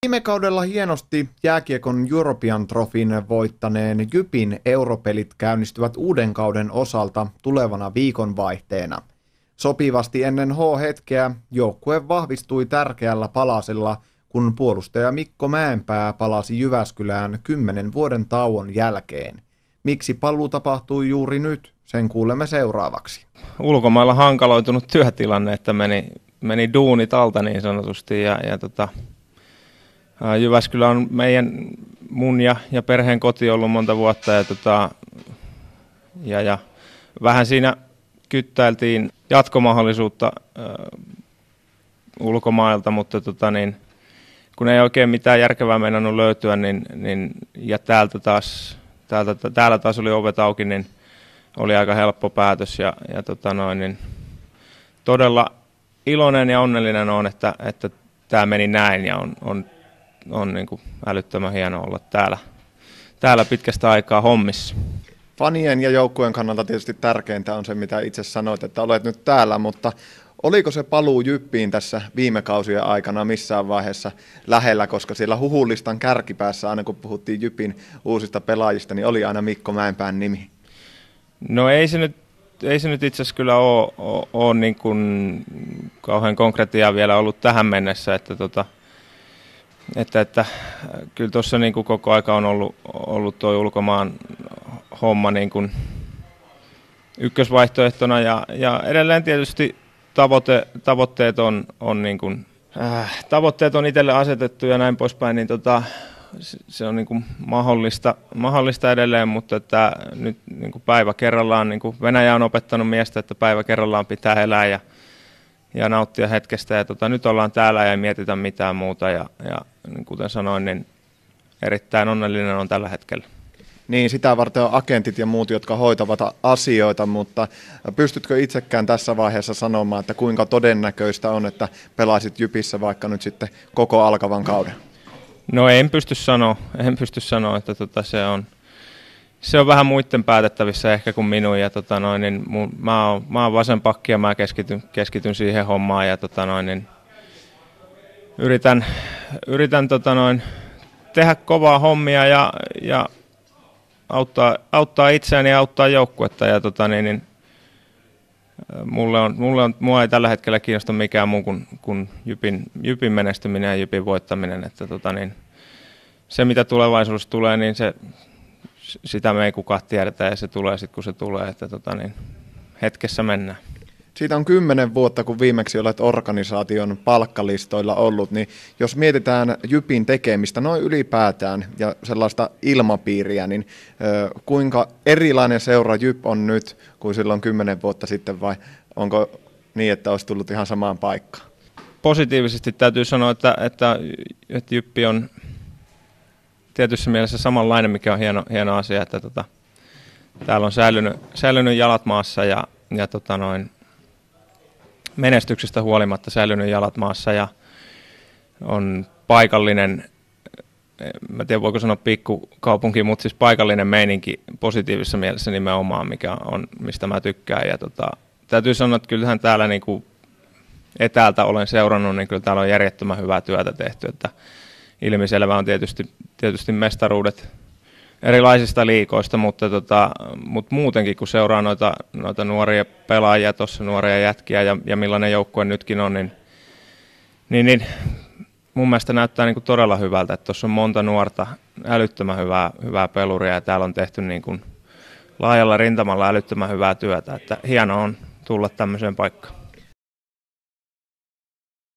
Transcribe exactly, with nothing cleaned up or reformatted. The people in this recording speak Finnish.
Viime kaudella hienosti jääkiekon European Trophyn voittaneen Jypin europelit käynnistyvät uuden kauden osalta tulevana viikonvaihteena. Sopivasti ennen H-hetkeä joukkue vahvistui tärkeällä palasella, kun puolustaja Mikko Mäenpää palasi Jyväskylään kymmenen vuoden tauon jälkeen. Miksi paluu tapahtui juuri nyt, sen kuulemme seuraavaksi. Ulkomailla hankaloitunut työtilanne, että meni, meni duunit alta niin sanotusti ja, ja tota, Jyväskylä on meidän, mun ja, ja perheen koti ollut monta vuotta ja, tota, ja, ja vähän siinä kyttäiltiin jatkomahdollisuutta äh, ulkomailta, mutta tota, niin, kun ei oikein mitään järkevää meinannut löytyä, niin, niin, ja täältä taas, täältä, täällä taas oli ovet auki, niin oli aika helppo päätös ja, ja tota noin, niin todella iloinen ja onnellinen on, että, että tämä meni näin ja on, on on niin kuin älyttömän hienoa olla täällä, täällä pitkästä aikaa hommissa. Fanien ja joukkueen kannalta tietysti tärkeintä on se, mitä itse sanoit, että olet nyt täällä, mutta oliko se paluu Jyppiin tässä viime kausien aikana missään vaiheessa lähellä, koska siellä huhulistan kärkipäässä, aina kun puhuttiin Jypin uusista pelaajista, niin oli aina Mikko Mäenpään nimi? No ei se nyt, ei se nyt itse asiassa kyllä ole, ole, ole niin kuin kauhean konkretiaa vielä ollut tähän mennessä, että tota, Että, että kyllä tuossa niin kuin koko aika on ollut, ollut tuo ulkomaan homma niin kuin ykkösvaihtoehtona ja, ja edelleen tietysti tavoite, tavoitteet on, on, niin kuin, äh, tavoitteet on itselle asetettu ja näin poispäin, niin tota, se, se on niin kuin mahdollista, mahdollista edelleen, mutta että nyt niin kuin päivä kerrallaan, niin kuin Venäjä on opettanut miestä, että päivä kerrallaan pitää elää ja ja nauttia hetkestä. Ja tota, nyt ollaan täällä ja ei mietitä mitään muuta. Ja, ja niin kuten sanoin, niin erittäin onnellinen on tällä hetkellä. Niin, sitä varten on agentit ja muut, jotka hoitavat asioita, mutta pystytkö itsekään tässä vaiheessa sanomaan, että kuinka todennäköistä on, että pelaisit Jypissä vaikka nyt sitten koko alkavan kauden? No en pysty sanoa, en pysty sanoa että tota, se on Se on vähän muiden päätettävissä ehkä kuin minun ja tota noin, niin mun, mä, oon, mä oon vasen pakki ja mä keskityn, keskityn siihen hommaan ja tota noin, niin yritän, yritän tota noin, tehdä kovaa hommia ja, ja auttaa, auttaa itseäni ja auttaa joukkuetta ja tota niin, niin mulle on, mulle on, mua ei tällä hetkellä kiinnosta mikään muu kuin, kuin Jypin, Jypin menestyminen ja Jypin voittaminen, että tota niin, se mitä tulevaisuudessa tulee, niin se sitä me ei kukaan tiedetä ja se tulee sitten kun se tulee, että tota niin, hetkessä mennään. Siitä on kymmenen vuotta, kun viimeksi olet organisaation palkkalistoilla ollut, niin jos mietitään Jypin tekemistä noin ylipäätään ja sellaista ilmapiiriä, niin ö, kuinka erilainen seura Jyp on nyt kuin silloin kymmenen vuotta sitten vai onko niin, että olisi tullut ihan samaan paikkaan? Positiivisesti täytyy sanoa, että, että, että Jyppi on tietyssä mielessä samanlainen, mikä on hieno, hieno asia, että tota, täällä on säilynyt, säilynyt jalat maassa ja, ja tota noin, menestyksestä huolimatta säilynyt jalat maassa ja on paikallinen, mä tiedän voiko sanoa pikkukaupunki, mutta siis paikallinen meininki positiivisessa mielessä nimenomaan, mikä on, mistä mä tykkään. Ja tota, täytyy sanoa, että kyllähän täällä niin kuin etäältä olen seurannut, niin kyllä täällä on järjettömän hyvää työtä tehty, että ilmiselvä on tietysti, tietysti mestaruudet erilaisista liikoista, mutta, tota, mutta muutenkin kun seuraa noita, noita nuoria pelaajia, tuossa nuoria jätkiä ja, ja millainen joukkue nytkin on, niin, niin, niin mun mielestä näyttää niin kuin todella hyvältä, että tuossa on monta nuorta älyttömän hyvää, hyvää peluria ja täällä on tehty niin kuin laajalla rintamalla älyttömän hyvää työtä, että hienoa on tulla tämmöiseen paikkaan.